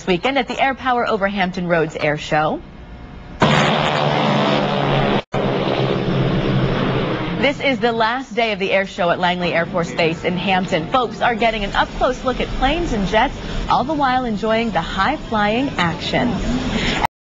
this weekend at the Air Power over Hampton Roads Air Show. This is the last day of the air show at Langley Air Force Base in Hampton. Folks are getting an up-close look at planes and jets, all the while enjoying the high-flying action.